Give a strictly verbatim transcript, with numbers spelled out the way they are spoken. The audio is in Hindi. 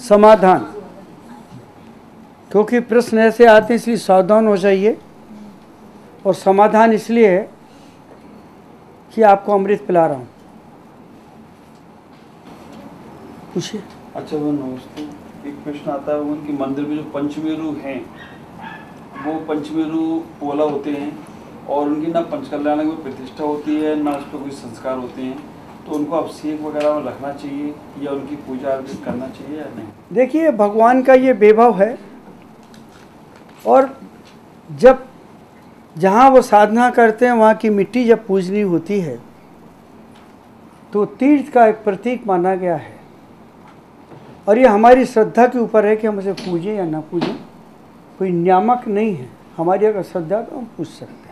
समाधान, क्योंकि प्रश्न ऐसे आते हैं इसलिए सावधान हो जाइए। और समाधान इसलिए है कि आपको अमृत पिला रहा हूँ। पूछिए। अच्छा वो नमस्ते, एक प्रश्न आता है उनकी मंदिर में जो पंचमेरु हैं वो पंचमेरु पोला होते हैं और उनकी ना पंचकल्याण में प्रतिष्ठा होती है ना उस पर कोई संस्कार होते हैं, तो उनको अभिषेक वगैरह में रखना चाहिए या उनकी पूजा अर्पित करना चाहिए या नहीं? देखिए, भगवान का ये वैभव है और जब जहाँ वो साधना करते हैं वहाँ की मिट्टी जब पूजनी होती है तो तीर्थ का एक प्रतीक माना गया है। और ये हमारी श्रद्धा के ऊपर है कि हम उसे पूजें या ना पूजें, कोई नियामक नहीं है। हमारी अगर श्रद्धा तो हम पूछ सकते हैं।